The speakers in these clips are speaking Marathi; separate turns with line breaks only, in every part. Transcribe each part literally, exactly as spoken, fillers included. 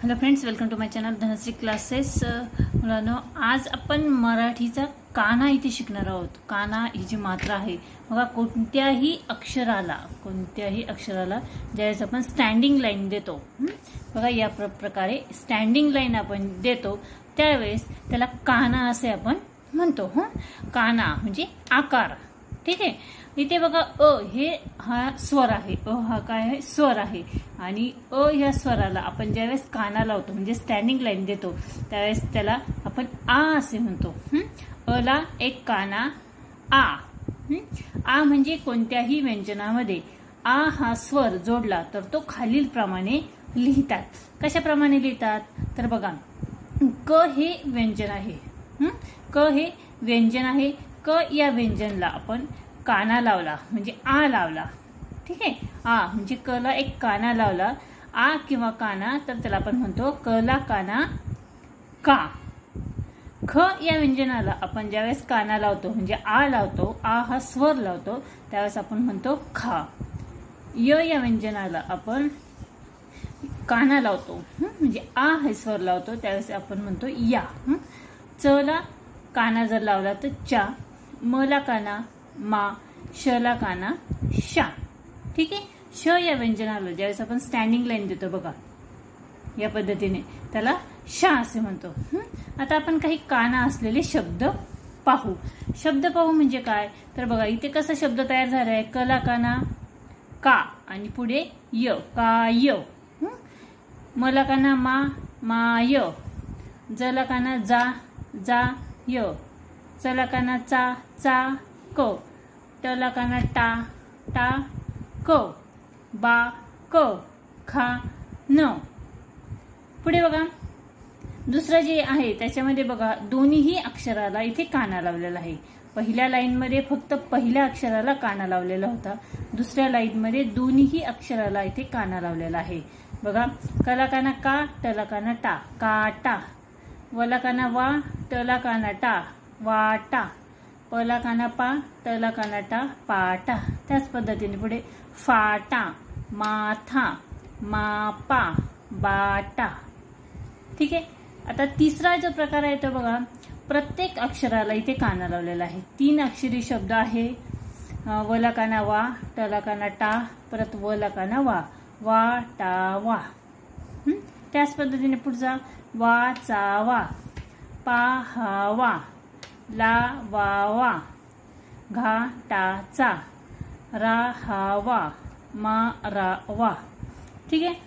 Hello friends, welcome to my channel Dhanashree classes. मुलांनो, आज आपण मराठीचा काना इथे शिकणार आहोत. काना ही जी मात्रा आहे बघा, कोणत्याही अक्षराला कोणत्याही अक्षराला ज्यावेळेस आपण स्टँडिंग लाईन देतो बघा, या प्रकारे स्टँडिंग लाईन आपण देतो त्यावेळेस त्याला काना असे आपण म्हणतो. हं, काना म्हणजे आकार. ठीक आहे. इथे बघा, अ हे हा स्वर आहे. अ हा काय आहे? स्वर आहे. आणि अ या स्वराला आपण ज्यावेळेस काना लावतो म्हणजे स्टँडिंग लाईन देतो त्यावेळेस त्याला आपण आ असे म्हणतो. अ ला एक काना आ. आ म्हणजे कोणत्याही व्यंजनामध्ये आ हा स्वर जोडला तर तो खालील प्रमाणे लिहितात. कशाप्रमाणे लिहितात तर बघा, क हे व्यंजन आहे. क हे व्यंजन आहे. क या व्यंजनला आपण काना लावला म्हणजे आ लावला. ठीक आहे. आ म्हणजे क ला एक काना लावला, आ किंवा काना, तर त्याला आपण म्हणतो क ला काना का. ख या व्यंजनाला आपण ज्यावेळेस काना लावतो म्हणजे आ लावतो, आ हा स्वर लावतो त्यावेळेस आपण म्हणतो खा. य या व्यंजनाला आपण काना लावतो म्हणजे आ हा स्वर लावतो त्यावेळेस आपण म्हणतो या. च ला काना जर लावला तर चा. म ला काना मा. श ला काना शा. ठीक आहे. श या व्यंजनाला ज्यावेळेस आपण स्टँडिंग लाईन देतो बघा या पद्धतीने त्याला शा असे म्हणतो. आता आपण काही काना असलेले शब्द पाहू. शब्द पाहू म्हणजे काय तर बघा, इथे कसा शब्द तयार झाला आहे. क ला काना का आणि पुढे य, काय. म ला काना मा, माय. ज ला काना जा, जा य. च ला काना चा, चा क. ट ला काना टा, टा क. बा क. खा न. पुढे बघा, दुसरं जे आहे त्याच्यामध्ये बघा, दोन्हीही अक्षराला इथे काना लावलेला आहे. पहिल्या लाईन मध्ये फक्त पहिल्या अक्षराला काना लावलेला होता. दुसऱ्या लाईन मध्ये दोन्हीही अक्षराला इथे काना लावलेला आहे. बघा, क ला काना का, ट ला काना टा, काटा. व ला काना वा, ट ला काना टा, वाटा. प ला काना पा, ट ला काना टा, पाटा. त्याच पद्धतीने पुढे फाटा, माथा, मापा, बाटा. ठीक आहे. आता तिसरा जो प्रकार आहे तो बघा, प्रत्येक अक्षराला इथे काना लावलेला आहे. तीन अक्षरी शब्द आहे. व ला काना वा, ट ला काना टा, परत व ला काना वा, वा टा वा. त्याच पद्धतीने पुढचा वा चा वा, पा हा वा, ला वा वा, घा टा चा, रा हा वा, मा रा वा. ठीक आहे.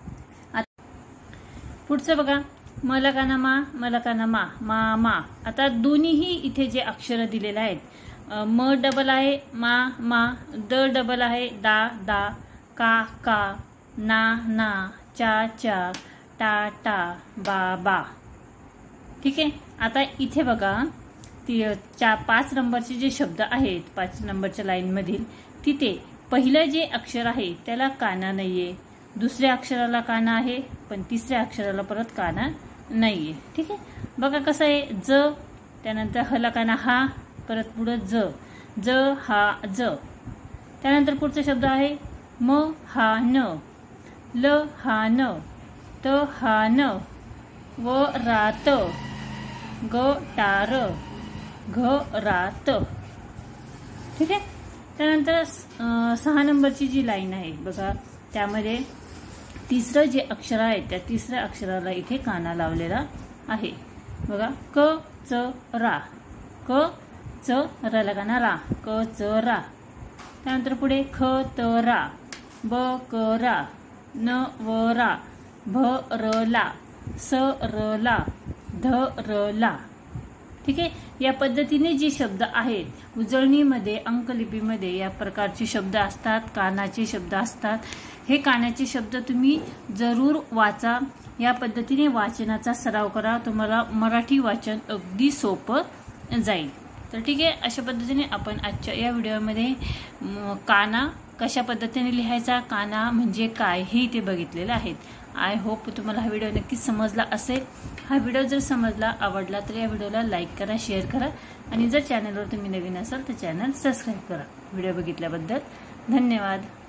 पुढचं बघा, म ला काना मा, म ला काना मा, मा मा. आता दोन्हीही इथे जे अक्षर दिलेले आहेत, म डबल आहे मा मा, द डबल आहे दा दा, का का, ना ना, चा चा, टा टा, बा बा. ठीक आहे. आता इथे बघा, ती चा पाच नंबरचे जे शब्द आहेत पाच नंबरच्या लाईन मधील, तिथे पहिलं जे अक्षर आहे त्याला काना नाहीये, दुसऱ्या अक्षराला काना आहे पण तिसऱ्या अक्षराला परत काना नाहीये. ठीक आहे. बघा कसं आहे, ज त्यानंतर ह ला काना हा, परत पुढे ज, ज हा ज. त्यानंतर पुढचा शब्द आहे म हा न, ल हा न, त हा न, व रात, ग टार, घ रात. ठीक आहे. त्यानंतर सहा नंबरची जी लाईन आहे बघा, त्यामध्ये तिसरं जे अक्षर आहे त्या तिसऱ्या अक्षराला इथे काना लावलेला आहे. बघा, क च रा, क च र ला काना रा, क च रा. त्यानंतर पुढे ख त रा, ब क रा, न व रा, भ र ला, स र ला, ध र ला. ठीक आहे. या पद्धतीने जे शब्द आहेत, उजळणीमध्ये अंकलिपीमध्ये या प्रकारचे शब्द असतात, कानाचे शब्द असतात. हे कानाचे शब्द तुम्ही जरूर वाचा. या पद्धतीने वाचनाचा सराव करा, तुम्हाला मराठी वाचन अगदी सोपं जाईल. तर ठीक आहे, अशा पद्धतीने आपण आजच्या या व्हिडिओमध्ये काना कशा पद्धतीने लिहायचा, काना म्हणजे काय हे इथे बघितलेलं आहे. आय होप तुम्हाला हा व्हिडिओ नक्कीच समजला असेल. हा व्हिडिओ जर समजला, आवडला तर या व्हिडिओला लाईक करा, शेअर करा आणि जर चॅनलवर तुम्ही नवीन असाल तर चॅनल सबस्क्राईब करा. व्हिडिओ बघितल्याबद्दल धन्यवाद.